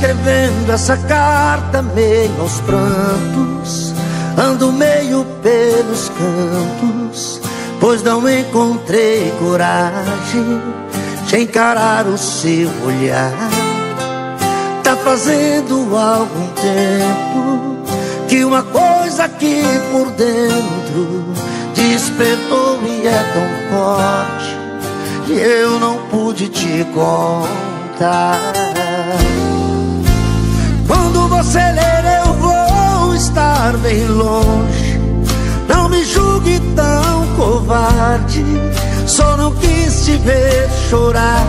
escrevendo essa carta meio aos prantos, ando meio pelos cantos, pois não encontrei coragem de encarar o seu olhar. Tá fazendo algum tempo que uma coisa aqui por dentro despertou e é tão forte que eu não pude te contar. Quando você ler eu vou estar bem longe, não me julgue tão covarde, só não quis te ver chorar.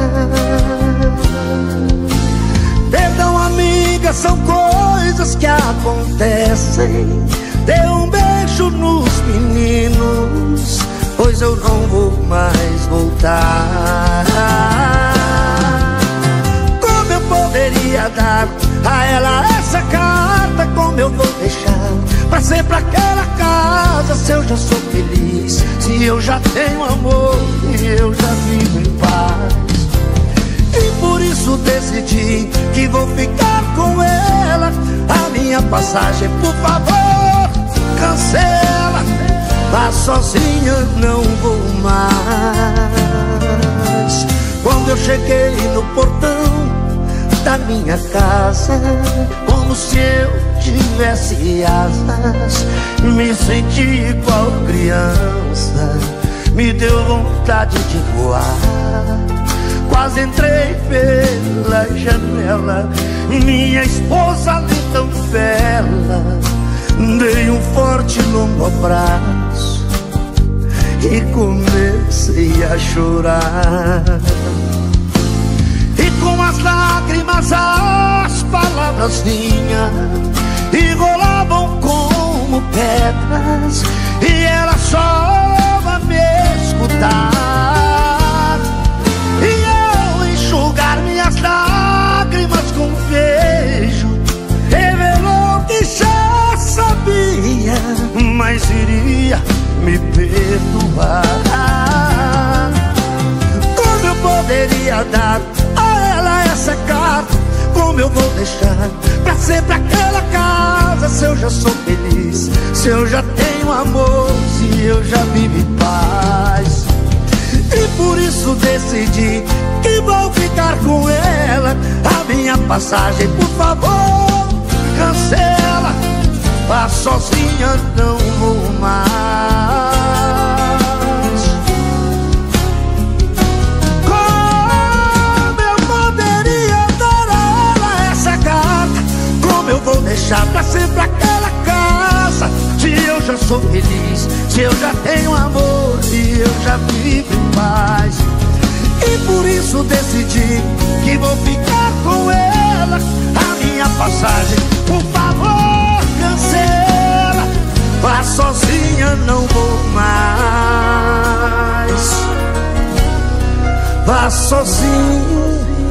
Perdão, amiga, são coisas que acontecem. Dê um beijo nos meninos, pois eu não vou mais voltar. Como eu poderia dar a ela essa carta? Como eu vou deixar pra sempre aquela casa, se eu já sou feliz, se eu já tenho amor e eu já vivo em paz? E por isso decidi que vou ficar com ela. A minha passagem, por favor, cancela. Vá sozinha, não vou mais. Quando eu cheguei no portão da minha casa, como se eu tivesse asas, me senti igual criança, me deu vontade de voar. Quase entrei pela janela, minha esposa ali tão bela. Dei um forte longo abraço e comecei a chorar. E com as lágrimas as palavras vinham e rolavam como pedras, e ela só a me escutar. E eu enxugar minhas lágrimas com um beijo, revelou que já sabia, mas iria me perdoar. Como eu poderia dar a ela essa carta? Como eu vou deixar pra sempre aquela casa, se eu já sou feliz, se eu já tenho amor, se eu já vivo em paz? E por isso decidi que vou ficar com ela. A minha passagem, por favor, cancela. Vá sozinha, não vou mais. Como eu poderia dar a ela essa carta? Como eu vou deixar pra sempre aquela casa, se eu já sou feliz, se eu já tenho amor e eu já vivo em paz? E por isso decidi que vou ficar com ela. A minha passagem, por favor, cancela. Vá sozinha, não vou mais. Vá sozinha.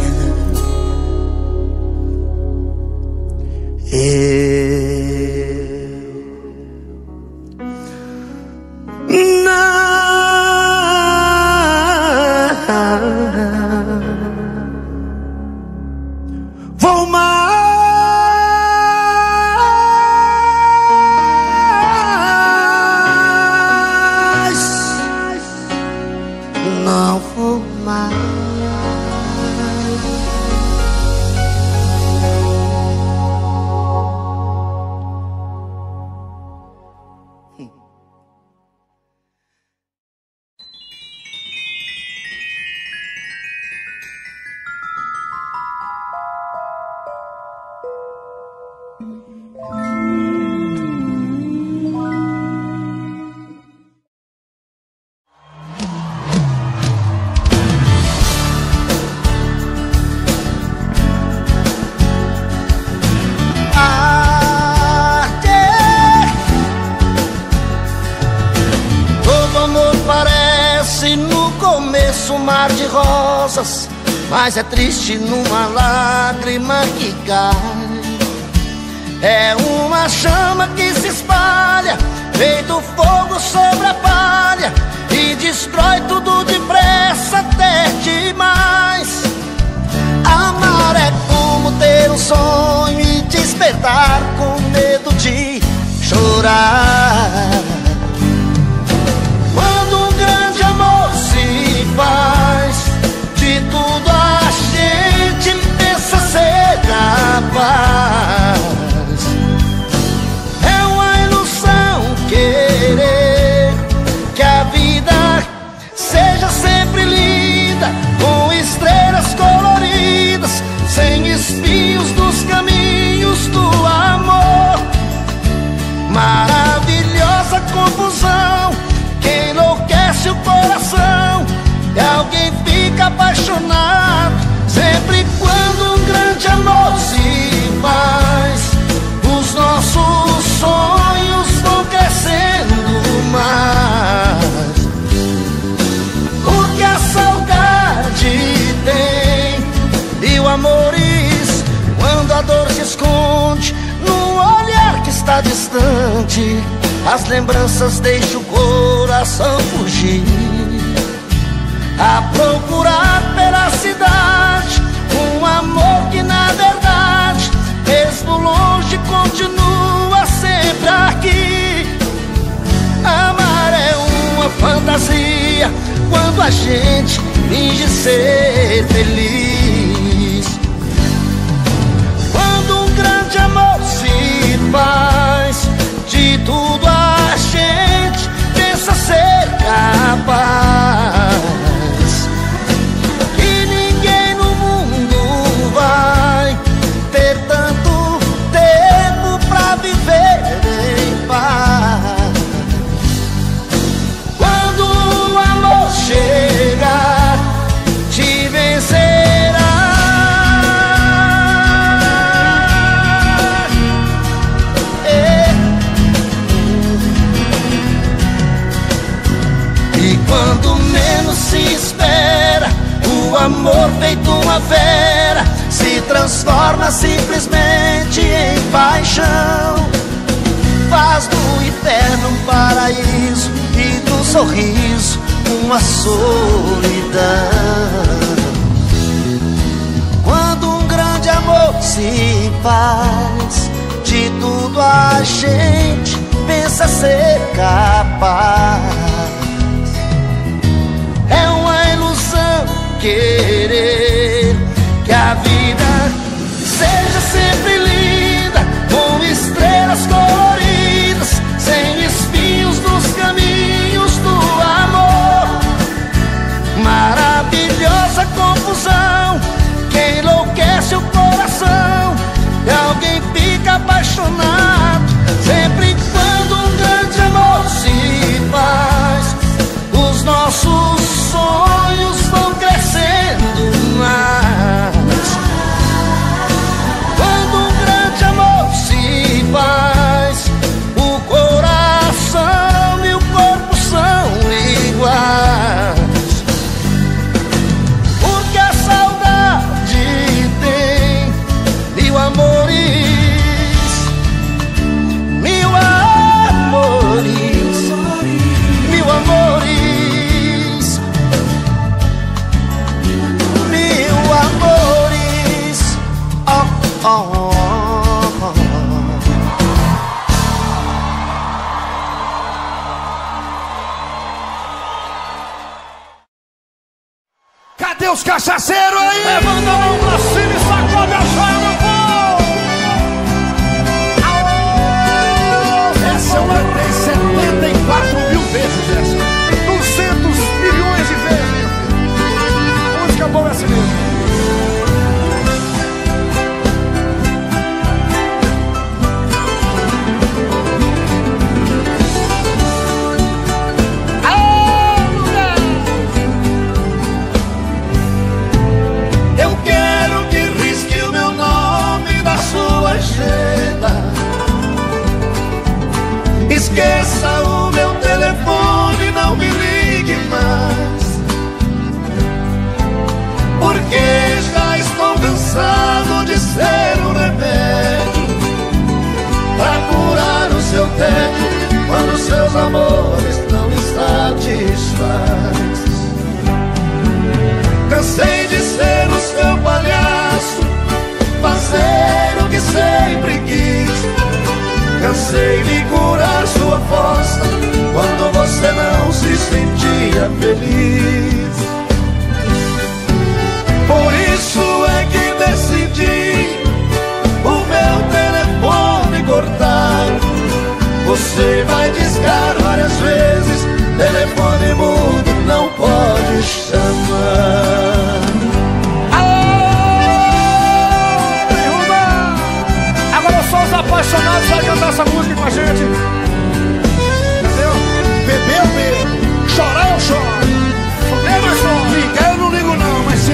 Vou mais, não vou mais. Um mar de rosas, mas é triste numa lágrima que cai. É uma chama que se espalha, feito fogo sobre a palha, e destrói tudo depressa até demais. Amar é como ter um apaixonado. Sempre quando um grande amor se faz, os nossos sonhos vão crescendo mais. O que a saudade tem e o amores, quando a dor se esconde no olhar que está distante, as lembranças deixam o coração fugir, a procurar pela cidade um amor que na verdade, mesmo longe, continua sempre aqui. Amar é uma fantasia quando a gente finge ser feliz. Quando um grande amor se faz, de tudo a gente pensa ser capaz. E ninguém no mundo vai ter tanto tempo pra viver em paz. Quando o amor chegar, te vencerá. E quando menos se espera, o amor feito uma fera se transforma simplesmente em paixão. Faz do inferno um paraíso e do sorriso uma solidão. Quando um grande amor se faz, de tudo a gente pensa ser capaz. É uma ilusão querer que a vida seja sempre linda, com estrelas coloridas, sem espinhos nos caminhos do amor. Maravilhosa confusão que enlouquece o coração, e alguém fica apaixonado sempre quando um grande amor se faz. Os nossos sonhos vão crescendo mais. Quando um grande amor se faz, o coração e o corpo são iguais. Porque a saudade tem mil amores, mil amores, mil amores. Cadê os cachaceiros aí? Levanta a mão pra cima e sacode a joia, meu povo! Essa eu mandei 74 mil vezes essa. 200 milhões de vezes, meu filho. Música boa é assim mesmo. Eu quero que risque o meu nome da sua agenda. Esqueça o meu telefone, não me ligue mais, porque já estou cansado de ser um remédio pra curar o seu tédio quando seus amores não me satisfaz. Cansei de ser o seu palhaço, fazer o que sempre quis. Cansei de curar sua fossa quando você não se sentia feliz. Por isso é que decidi o meu telefone cortar. Você vai discar várias vezes, telefone mudo não pode chamar. Agora só os apaixonados vai cantar essa música com a gente. Entendeu? Beber eu bebo, chorar eu choro, Fuder eu choro. ligar eu não ligo não, mas se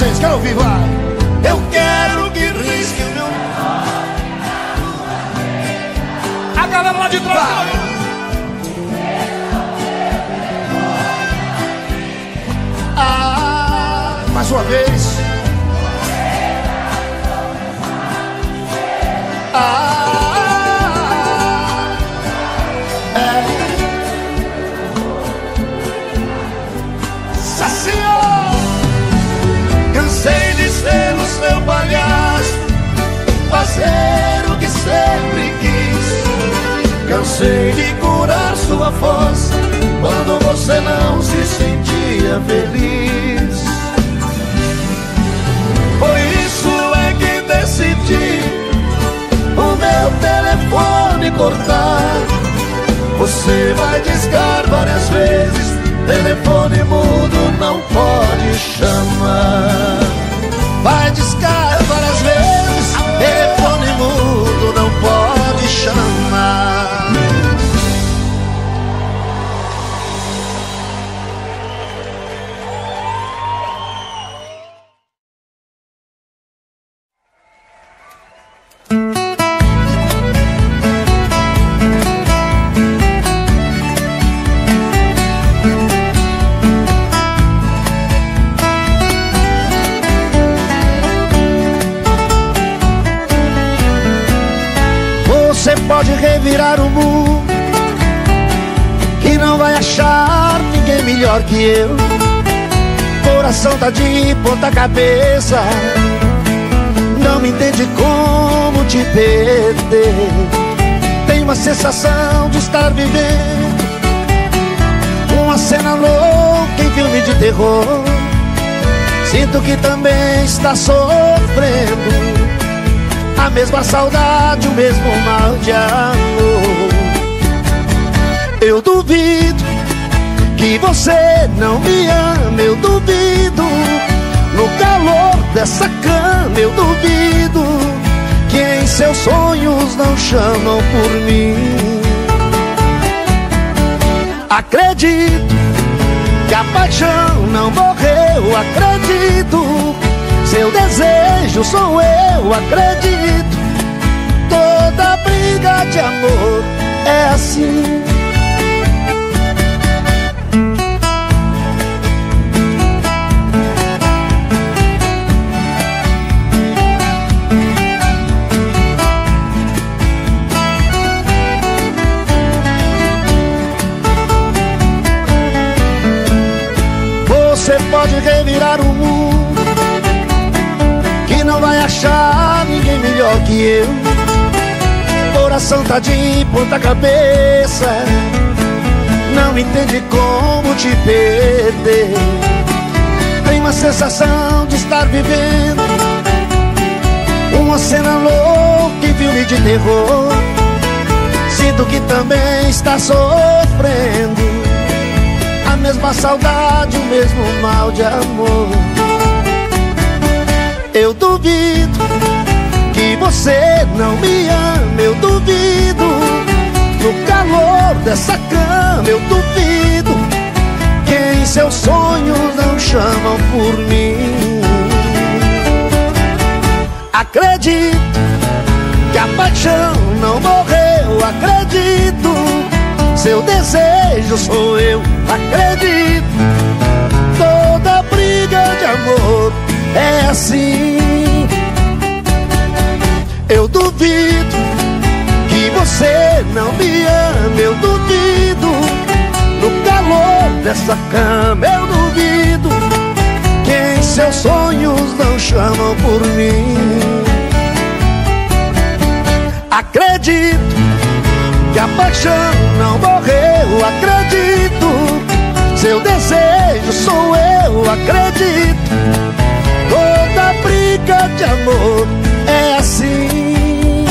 vez, quero ouvir, vai. Eu quero que risque o meu... A galera lá de trás. Mais uma vez. Senhor, cansei de ser o seu palhaço, fazer o que sempre quis. Cansei de curar sua força quando você não se sentia feliz. Por isso é que decidi o meu telefone cortar. Você vai discar várias vezes, telefone mudo não pode chamar. Vai discar várias vezes, telefone mudo não pode chamar. Você pode revirar o mundo, que não vai achar ninguém melhor que eu. Coração tá de ponta cabeça, não entende como te perder. Tem uma sensação de estar vivendo uma cena louca em filme de terror. Sinto que também está sofrendo a mesma saudade, o mesmo mal de amor. Eu duvido que você não me ama, eu duvido. No calor dessa cama eu duvido que em seus sonhos não chamam por mim. Acredito que a paixão não morreu, acredito. Seu desejo sou eu, acredito. Toda briga de amor é assim. Você pode revirar o mundo, que não vai achar ninguém melhor que eu. Coração tá de ponta cabeça, não entende como te perder. Tem uma sensação de estar vivendo uma cena louca em filme de terror. Sinto que também está sofrendo a mesma saudade, o mesmo mal de amor. Eu duvido que você não me ama, eu duvido. No calor dessa cama eu duvido que em seus sonhos não chamam por mim. Acredito que a paixão não morreu, acredito. Seu desejo sou eu, acredito. Toda briga de amor é assim. Eu duvido que você não me ama, eu duvido. No calor dessa cama eu duvido que em seus sonhos não chamam por mim. Acredito que a paixão não morreu, acredito. Seu desejo sou eu, acredito. Toda briga de amor é assim.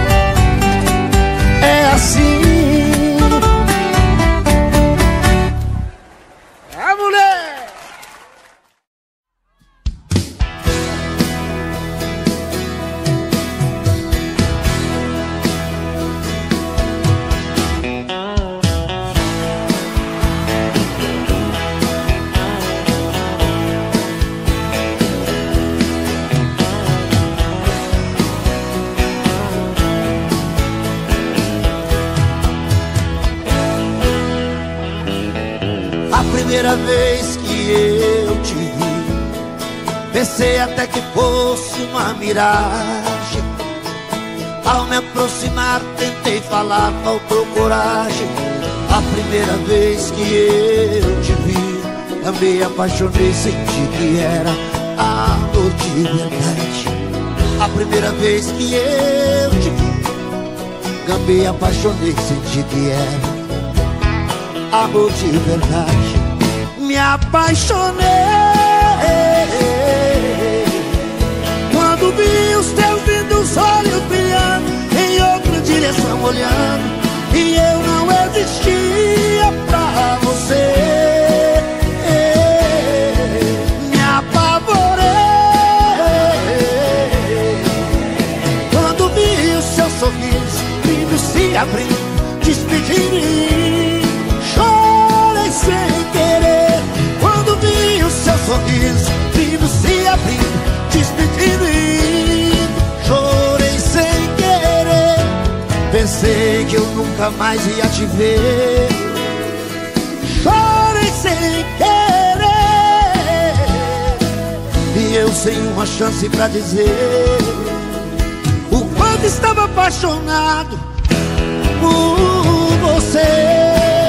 É assim. É, mulher! primeira vez que eu te vi, pensei até que fosse uma miragem. Ao me aproximar tentei falar, faltou coragem. A primeira vez que eu te vi, eu me apaixonei, senti que era amor de verdade. A primeira vez que eu te vi, eu me apaixonei, senti que era amor de verdade. Me apaixonei quando vi os teus lindos olhos brilhando, em outra direção olhando, e eu não existia pra você. Me apavorei quando vi o seu sorriso lindo se abrindo, despedindo de mim. Chorei sem querer quando vi o seu sorriso lindo se abrindo, despedindo de mim. Chorei sem querer, pensei que eu nunca mais ia te ver. Chorei sem querer, e eu sem uma chance pra dizer o quanto estava apaixonado por você.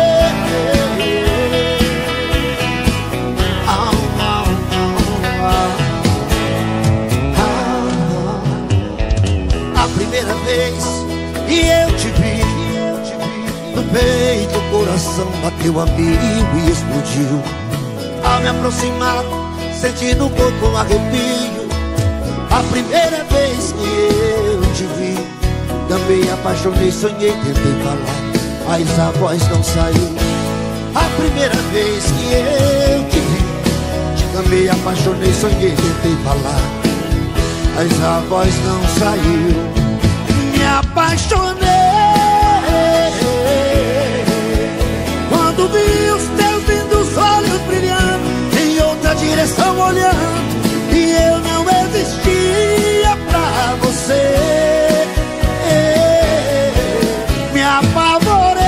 A primeira vez que eu te vi, no peito o coração bateu a mil e explodiu. Ao me aproximar, senti no corpo um arrepio. A primeira vez que eu te vi, também apaixonei, sonhei, tentei falar, mas a voz não saiu. A primeira vez que eu te vi, também apaixonei, sonhei, tentei falar, mas a voz não saiu. Me apaixonei quando vi os teus lindos olhos brilhando, em outra direção olhando, e eu não existia pra você. Me apavorei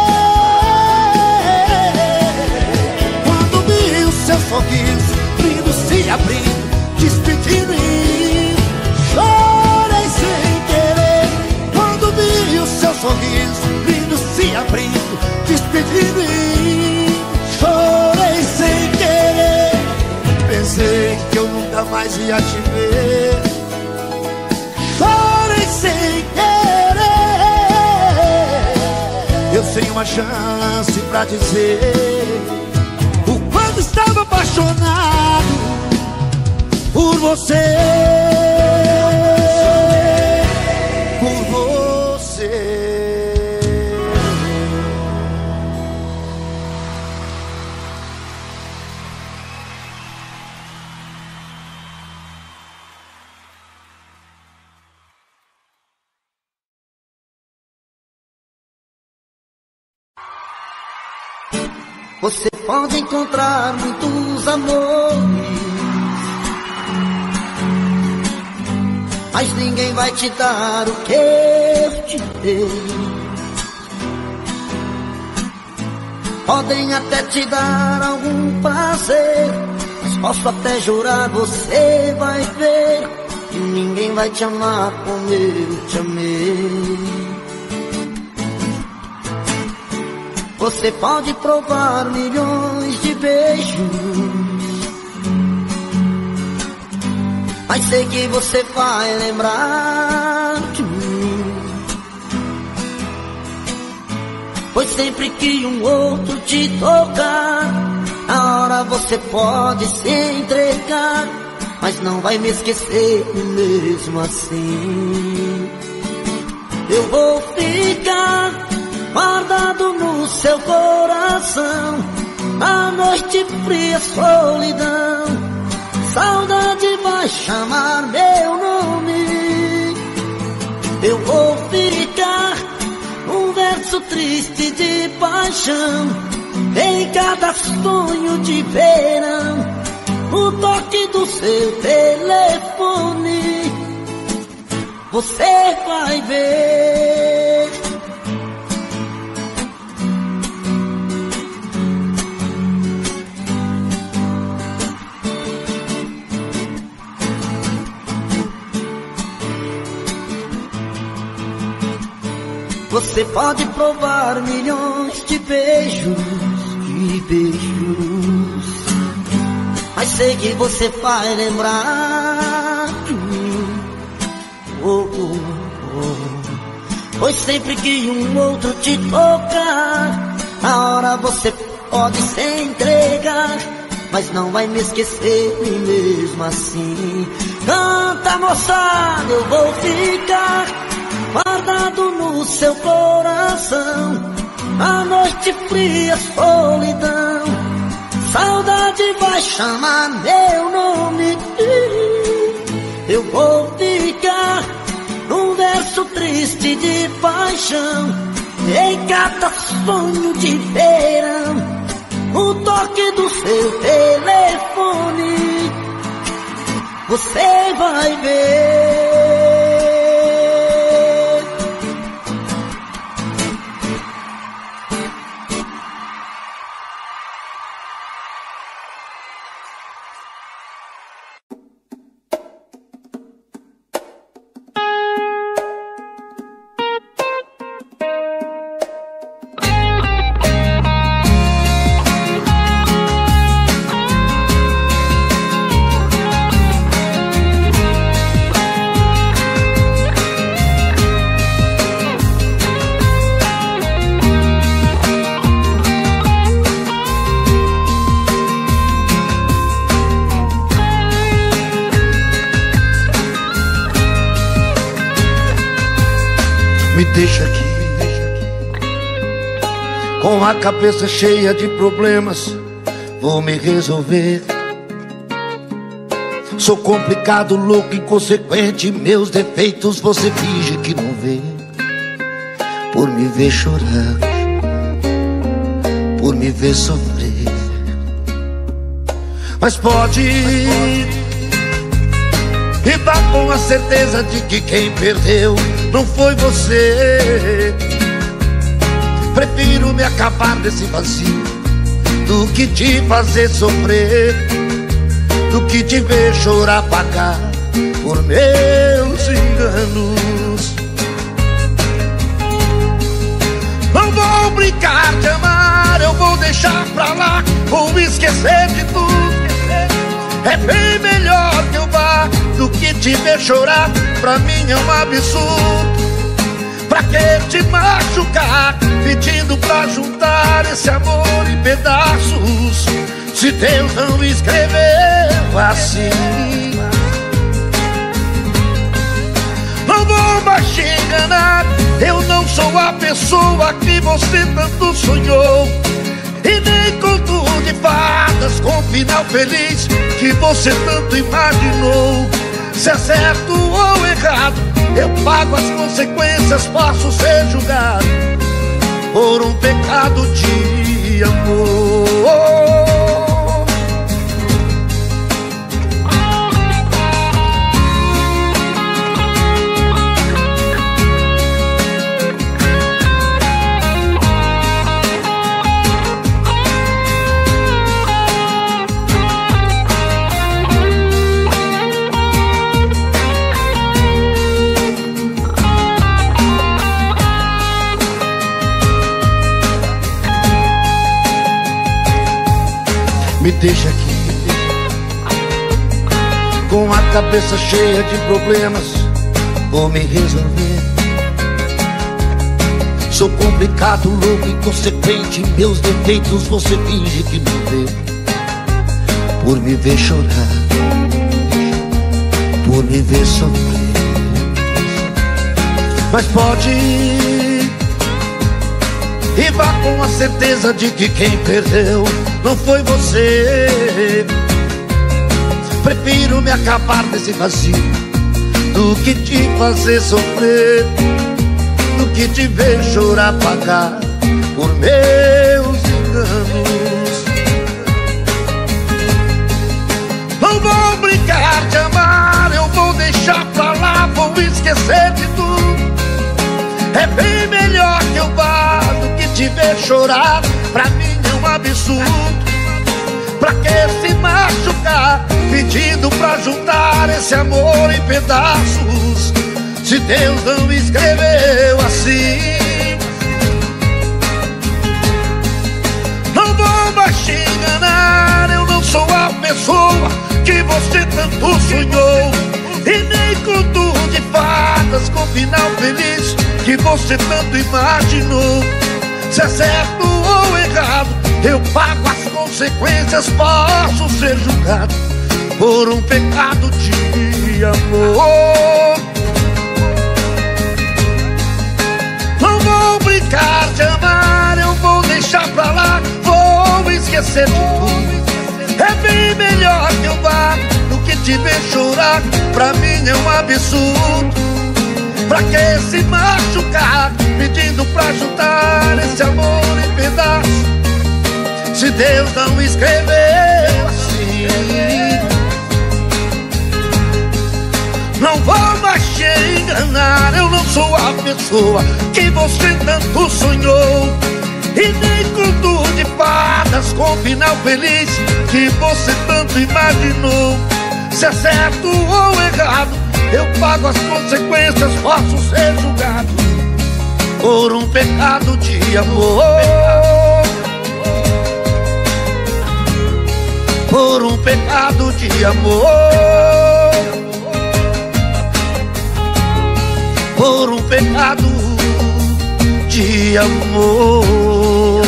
quando vi o seu sorriso lindo se abrindo, despedindo de mim. Chorei sem querer quando vi o seu sorriso lindo se abrindo, despedindo de mim. Chorei sem querer, pensei que eu nunca mais ia te ver. Chorei sem querer, eu sem uma chance pra dizer o quanto estava apaixonado por você. Por você. Você pode encontrar muitos amores, mas ninguém vai te dar o que eu te dei. Podem até te dar algum prazer, mas posso até jurar, você vai ver que ninguém vai te amar como eu te amei. Você pode provar milhões de beijos, mas sei que você vai lembrar de mim. Pois sempre que um outro te tocar, na hora você pode se entregar, mas não vai me esquecer mesmo assim. Eu vou ficar guardado no seu coração, a noite fria, solidão, saudade vai chamar meu nome. Eu vou ficar um verso triste de paixão, em cada sonho de verão, o toque do seu telefone, você vai ver. Você pode provar milhões de beijos, mas sei que você vai lembrar de mim. Pois sempre que um outro te tocar, na hora você pode se entregar, mas não vai me esquecer mesmo assim. Canta, moçada, eu vou ficar guardado no seu coração. A noite fria, solidão, saudade vai chamar meu nome. Eu vou ficar num verso triste de paixão, em cada sonho de verão, o toque do seu telefone, você vai ver. Me deixa aqui, com a cabeça cheia de problemas, vou me resolver. Sou complicado, louco, inconsequente, meus defeitos você finge que não vê. Por me ver chorar, por me ver sofrer. Mas pode e vá com a certeza de que quem perdeu não foi você. Prefiro me acabar desse vazio do que te fazer sofrer, do que te ver chorar, pagar por meus enganos. Não vou brincar de amar, eu vou deixar pra lá, vou esquecer de tudo. É bem melhor que eu vá do que te ver chorar, pra mim é um absurdo. Pra que te machucar, pedindo pra juntar esse amor em pedaços, se Deus não escreveu assim. Não vou mais te enganar, eu não sou a pessoa que você tanto sonhou, e nem conto de fadas com final feliz que você tanto imaginou. Se é certo ou errado, eu pago as consequências, posso ser julgado por um pecado de amor. Me deixa aqui, com a cabeça cheia de problemas, vou me resolver. Sou complicado, louco, inconsequente, meus defeitos você finge que não vê. Por me ver chorar, por me ver sofrer. Mas pode ir e vá com a certeza de que quem perdeu não foi você. Prefiro me acabar desse vazio do que te fazer sofrer, do que te ver chorar, pagar por meus enganos. Não vou brincar de amar, eu vou deixar pra lá, vou esquecer de tudo. É bem melhor que eu vá do que te ver chorar, pra mim é um absurdo. Pra que se machucar, pedindo pra juntar esse amor em pedaços, se Deus não escreveu assim. pessoa que você tanto sonhou, e nem conto de fadas com final feliz que você tanto imaginou. Se é certo ou errado, eu pago as consequências. Posso ser julgado por um pecado de amor. Não vou brincar de amar, eu vou deixar pra lá, vou esquecer de tudo. É bem melhor que eu vá do que te ver chorar. Pra mim é um absurdo. Pra que se machucar pedindo pra juntar esse amor em pedaços, se Deus não escreveu assim? Não vou mais te enganar, eu não sou a pessoa que você tanto sonhou, e nem conto de fadas com final feliz que você tanto imaginou. Se é certo ou errado, eu pago as consequências. Posso ser julgado por um pecado de amor, por um pecado de amor, por um pecado de amor.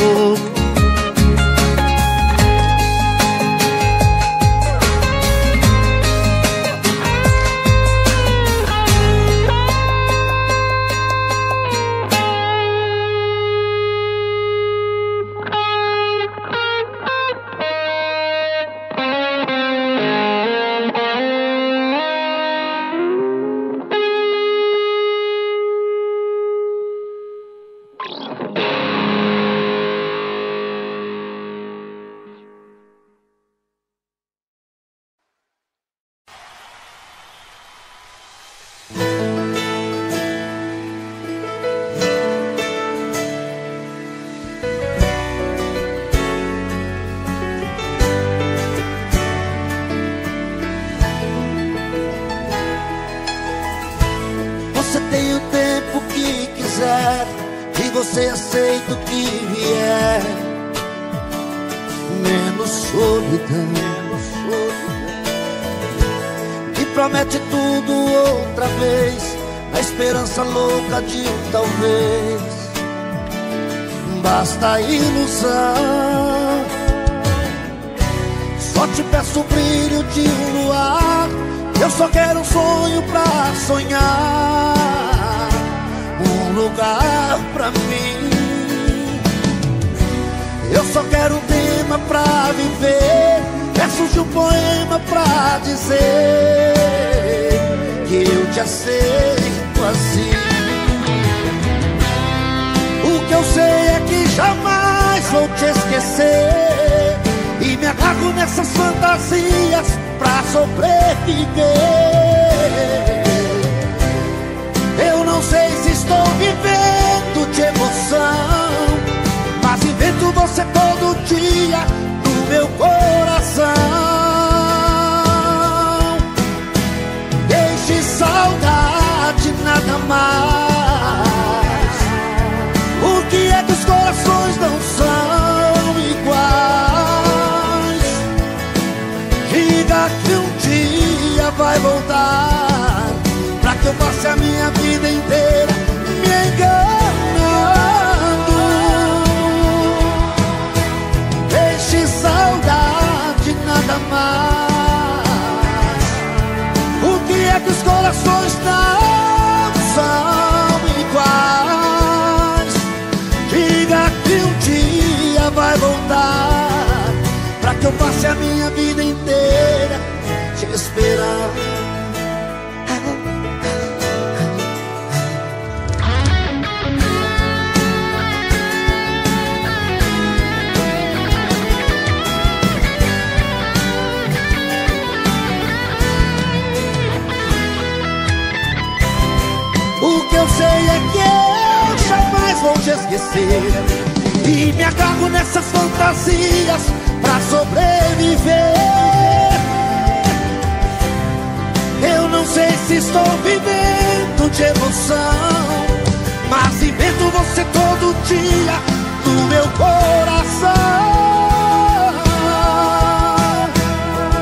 Você tem o tempo que quiser e você aceita o que vier, menos solidão. E promete tudo outra vez, na esperança louca de um talvez. Basta a ilusão. Só te peço o brilho de um luar, eu só quero um sonho pra sonhar, um lugar pra mim. Eu só quero um tema pra viver, versos de um poema pra dizer que eu te aceito assim. O que eu sei é que jamais vou te esquecer, e me agarro nessas fantasias pra sobreviver. Eu não sei se estou vivendo de emoção, mas invento você todo dia no meu coração. Deixe saudade, nada mais. Por que é que os corações não são iguais? Diga que um dia vai voltar, pra que eu passe a minha vida inteira me enganando. Deixe saudade, nada mais. Por que é que os corações não são iguais? Diga que um dia vai voltar, pra que eu passe a minha vida inteira te esperar. O que eu sei é que eu jamais vou te esquecer, e me agarro nessas fantasias pra sobreviver. Eu não sei se estou vivendo de emoção, mas invento você todo dia no meu coração.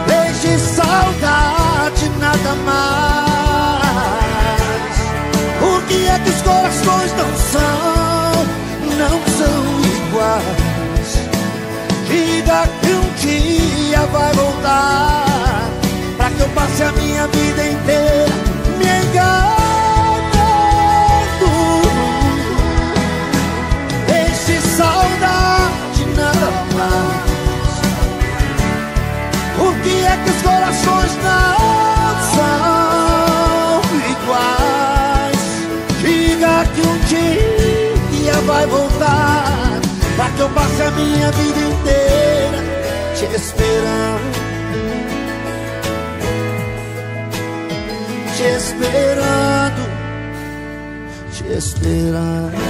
eu passei a minha vida inteira te esperando, te esperando, te esperando.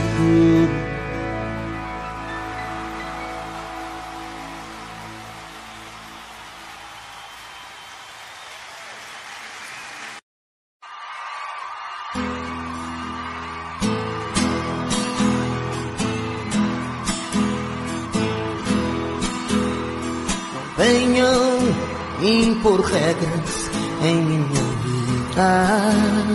Venham impor regras em minha vida,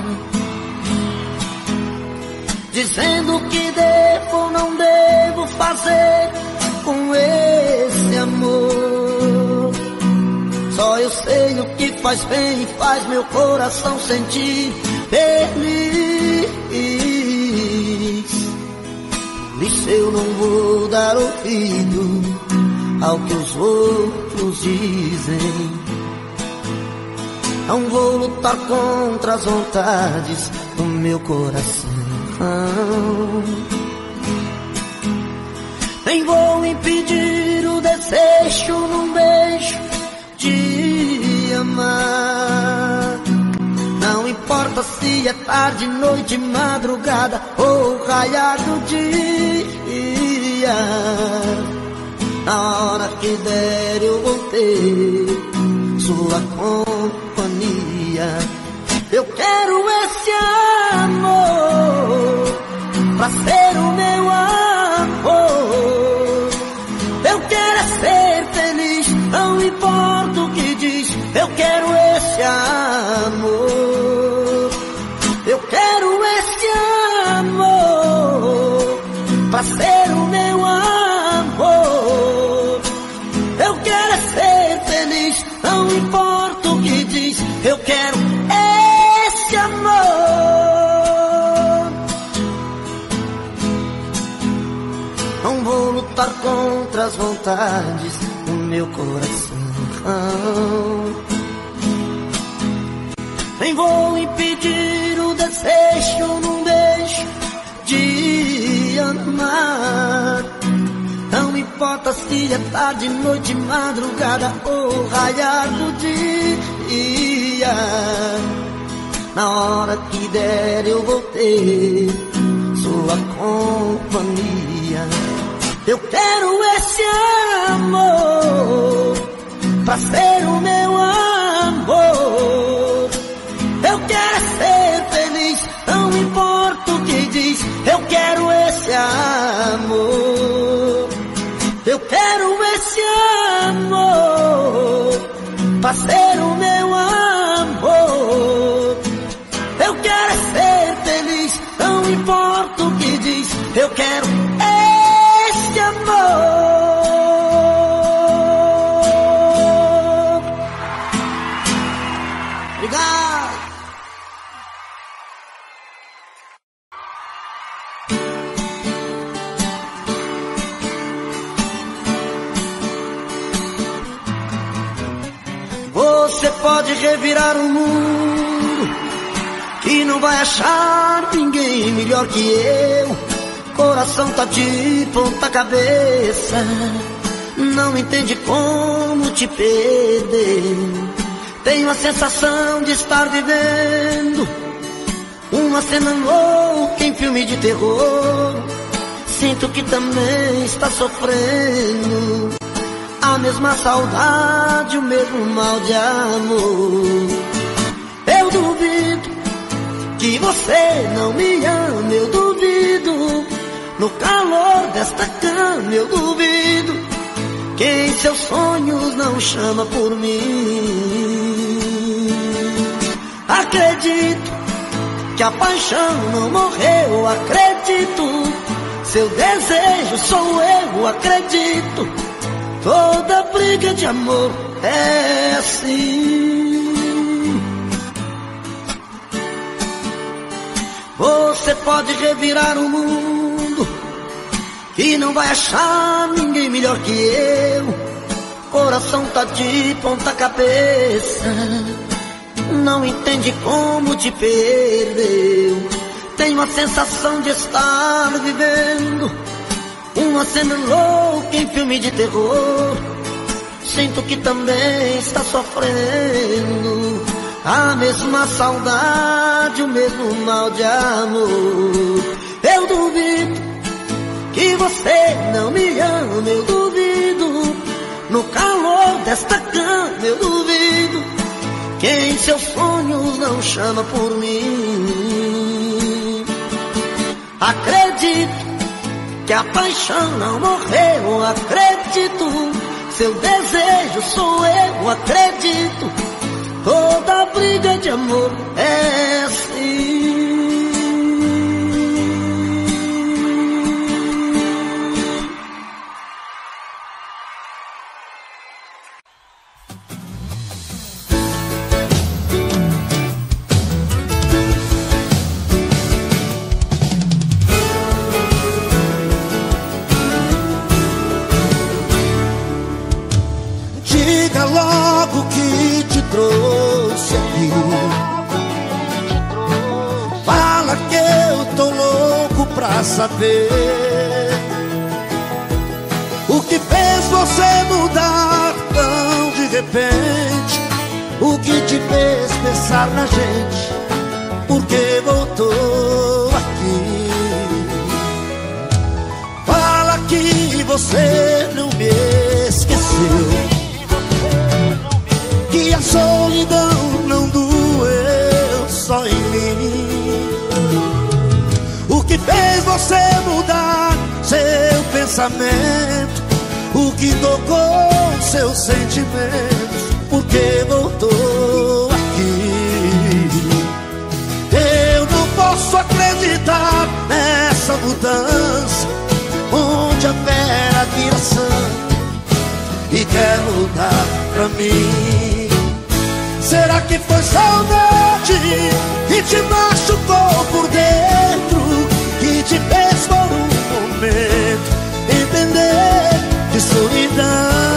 dizendo o que devo ou não devo fazer com esse amor. Só eu sei o que faz bem e faz meu coração sentir feliz. Por isso eu não vou dar ouvido ao que os outros dizem. Não vou lutar contra as vontades do meu coração, nem vou impedir o desejo num beijo de amar. Não importa se é tarde, noite, madrugada ou raiar do dia, na hora que der eu vou ter sua companhia. Eu quero esse amor pra ser o meu amor. Eu quero é ser feliz, não importa o que diz. Eu quero esse amor. Eu quero esse amor pra ser o meu amor. Eu quero é ser feliz, não importa o que diz. Eu quero esse amor. Não vou lutar contra as vontades do meu coração, nem vou impedir o desejo num beijo de amar. Não importa se é tarde, noite, madrugada ou raiar do dia, na hora que der eu vou ter sua companhia. Eu quero esse amor pra ser o meu amor. Eu quero ser feliz, não importa o que diz. Eu quero esse amor. Eu quero esse amor pra ser o meu amor. Eu quero ser feliz, não importa o que diz. Eu quero esse amor. Obrigado. Você pode revirar o mundo e não vai achar ninguém melhor que eu. Coração tá de ponta cabeça, não entende como te perder. Tenho a sensação de estar vivendo uma cena louca em filme de terror. Sinto que também está sofrendo a mesma saudade, o mesmo mal de amor. Eu duvido que você não me ama, eu duvido. No calor desta cama eu duvido que em seus sonhos não chama por mim. Acredito que a paixão não morreu, acredito. Seu desejo sou eu, acredito. Toda briga de amor é assim. Você pode revirar o mundo e não vai achar ninguém melhor que eu. Coração tá de ponta cabeça, não entende como te perdeu. Tenho a sensação de estar vivendo Uma cena louca em filme de terror. Sinto que também está sofrendo a mesma saudade, o mesmo mal de amor. Eu duvido que você não me ama, eu duvido. No calor desta cama eu duvido que em seus sonhos não chama por mim. Acredito que a paixão não morreu, acredito. Seu desejo sou eu, acredito. Toda briga de amor é assim. Trouxe aqui. Fala que eu tô louco pra saber o que fez você mudar tão de repente, o que te fez pensar na gente, porque voltou aqui. Fala que você não me esqueceu, que a solidão não doeu só em mim. O que fez você mudar seu pensamento, o que tocou seus sentimentos, porque voltou aqui. Eu não posso acreditar nessa mudança, onde a fera vira sangue e quer voltar pra mim. Será que foi saudade que te machucou por dentro, que te fez por um momento entender de solidão?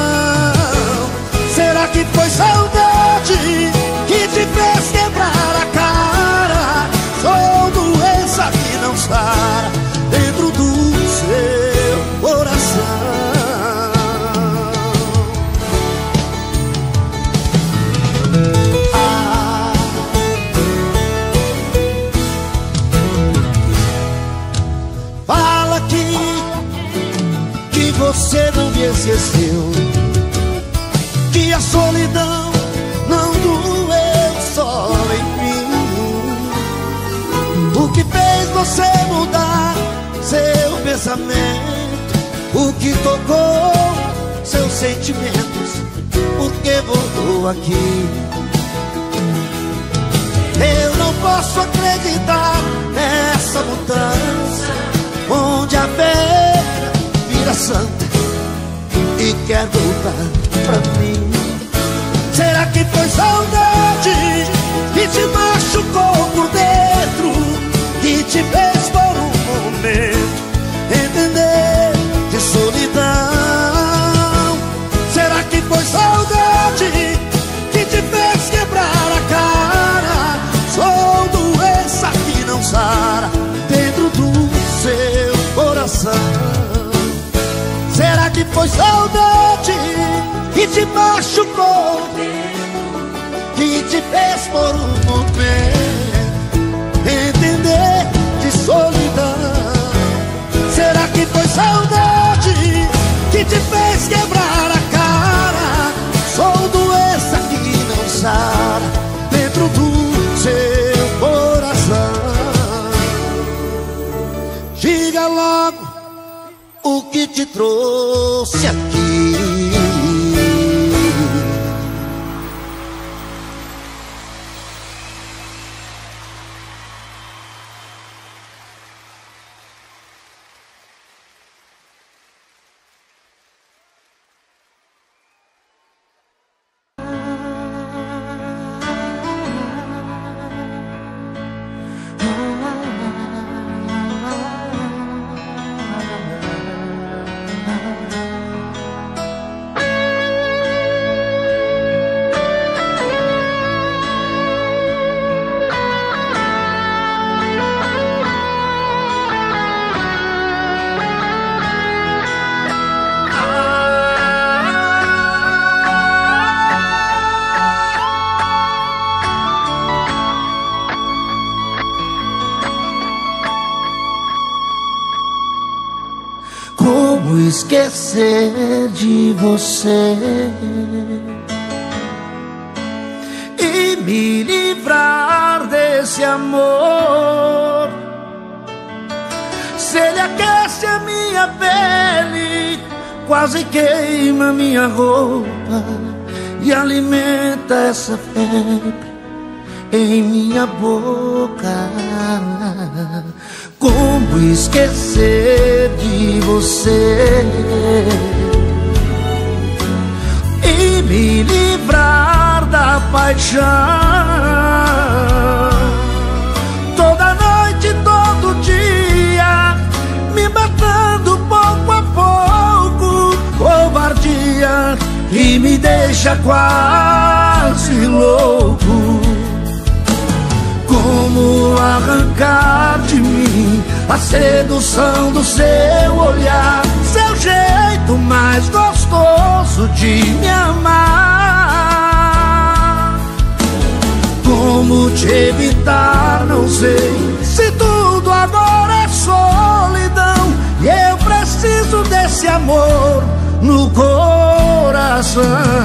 Será que foi saudade que te fez quebrar a cara? Sou doença que não sara dentro do seu coração. Você não me esqueceu, que a solidão não doeu só em mim. O que fez você mudar seu pensamento, o que tocou seus sentimentos, porque voltou aqui. Eu não posso acreditar nessa mudança, onde a vera vira santa e quer voltar pra mim. Será que foi saudade que te machucou por dentro, que te fez por um momento entender de solidão? Será que foi saudade que te fez quebrar a cara? Sou doença que não sara dentro do seu coração. Será que foi saudade que te machucou, que te fez por um momento entender de solidão? Será que foi saudade que te fez quebrar a cara? Sou doença que não sara dentro do seu coração. Diga logo o que te trouxe aqui. esquecer de você e me livrar desse amor. Se ele aquece a minha pele, quase queima minha roupa e alimenta essa febre em minha boca. Como esquecer de você e me livrar da paixão? Toda noite, todo dia, me matando pouco a pouco, covardia, e me deixa quase louco. Como arrancar de mim a sedução do seu olhar, seu jeito mais gostoso de me amar? Como te evitar, não sei, se tudo agora é solidão e eu preciso desse amor no coração.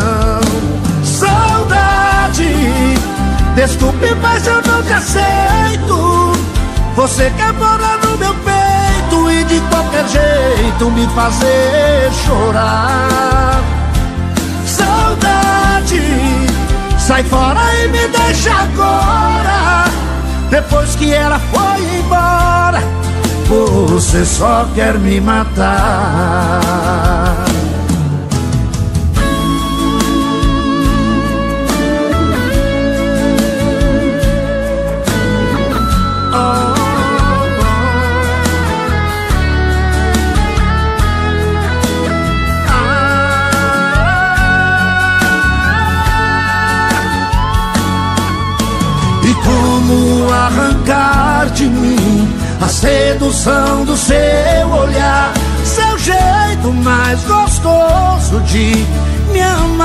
Saudade, desculpe, mas eu não te aceito. Você quer morar no meu peito e de qualquer jeito me fazer chorar. Saudade, sai fora e me deixa agora. Depois que ela foi embora, você só quer me matar. Como arrancar de mim a sedução do seu olhar, seu jeito mais gostoso de me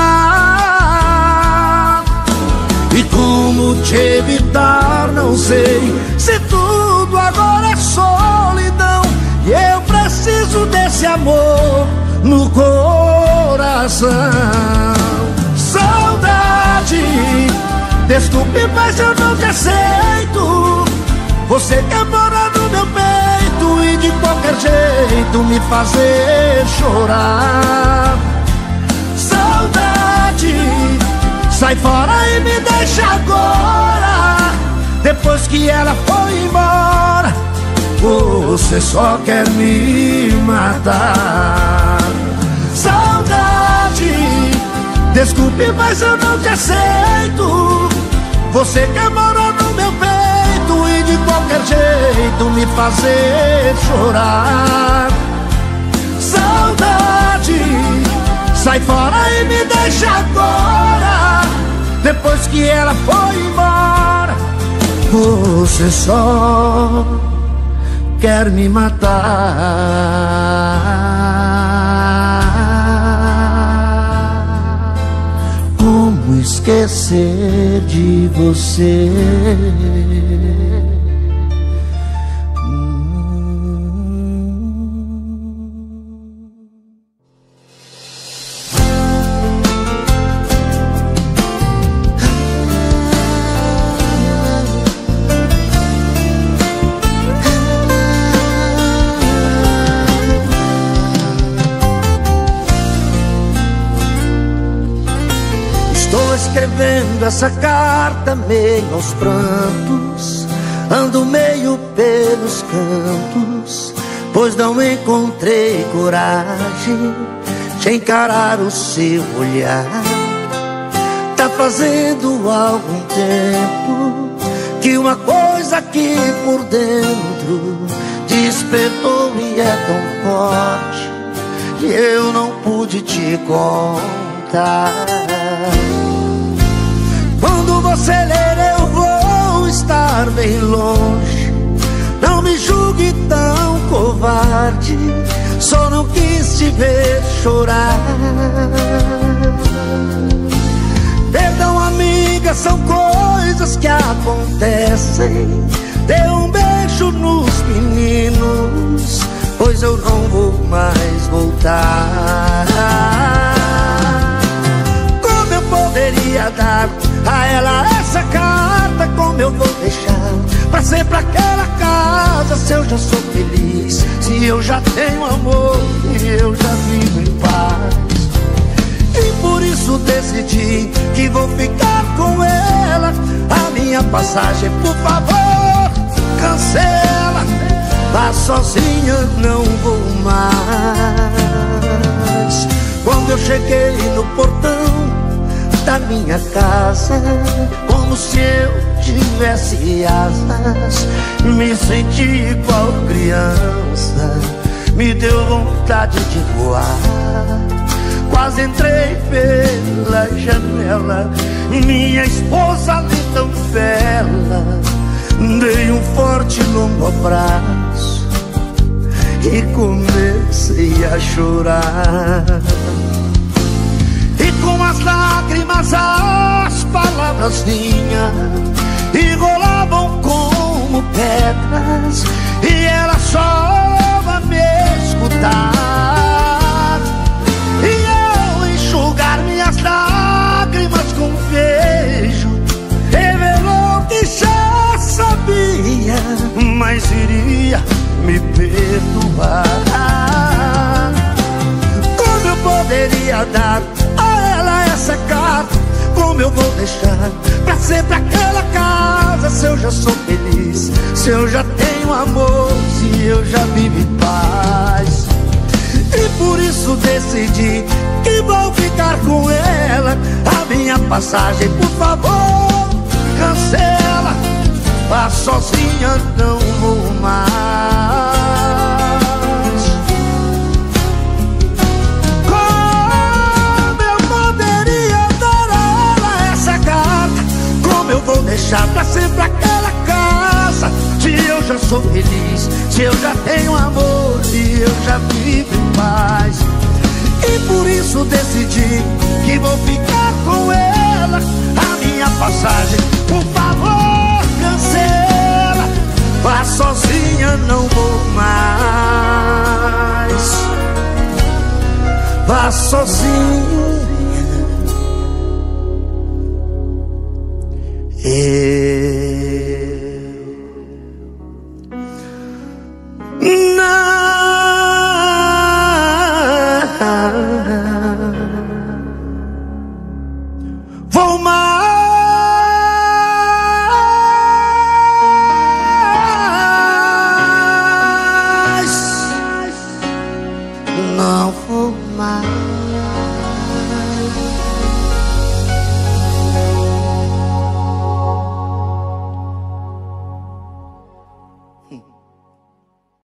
amar? E como te evitar, não sei, se tudo agora é solidão e eu preciso desse amor no coração. Saudade, desculpe, mas eu não te aceito. Você quer morar no meu peito e de qualquer jeito me fazer chorar. Saudade, sai fora e me deixa agora. Depois que ela foi embora, você só quer me matar. Saudade, desculpe, mas eu não te aceito. Você quer morar no meu peito e de qualquer jeito me fazer chorar. Saudade, sai fora e me deixa agora. Depois que ela foi embora, você só quer me matar. Como esquecer de você? Escrevendo essa carta meio aos prantos, ando meio pelos cantos, pois não encontrei coragem de encarar o seu olhar. Tá fazendo algum tempo que uma coisa aqui por dentro despertou e é tão forte que eu não pude te contar. Quando você ler eu vou estar bem longe. Não me julgue tão covarde, só não quis te ver chorar. Perdão, amiga, são coisas que acontecem. Dê um beijo beijo nos meninos, pois eu não vou mais voltar. Como eu poderia dar a ela essa carta? Como eu vou deixar pra sempre aquela casa, se eu já sou feliz, se eu já tenho amor e eu já vivo em paz? E por isso decidi que vou ficar com ela. A minha passagem, por favor, cancela. Vá sozinha, não vou mais. Quando eu cheguei no portão da minha casa, como se eu tivesse asas, me senti igual criança, me deu vontade de voar. Quase entrei pela janela, minha esposa ali tão bela. Dei um forte longo abraço e comecei a chorar. E com as lágrimas as palavras vinham e rolavam como pedras, e ela só a me escutar. E eu enxugar minhas lágrimas com beijo, revelou que já sabia, mas iria me perdoar. Como eu poderia dar a ela essa carta? Como eu vou deixar pra sempre aquela casa, se eu já sou feliz, se eu já tenho amor, se eu já vivo em paz? E por isso decidi que vou ficar com ela. A minha passagem, por favor, cancela. Vá sozinha, não vou mais. Como eu poderia dar a ela essa carta? Como eu vou deixar pra sempre aquela casa, se eu já sou feliz, se eu já tenho amor e eu já vivo em paz? E por isso decidi que vou ficar com ela. A minha passagem, por favor, cancela. Vá sozinha, não vou mais. Vá sozinha. Vou mais, não vou mais.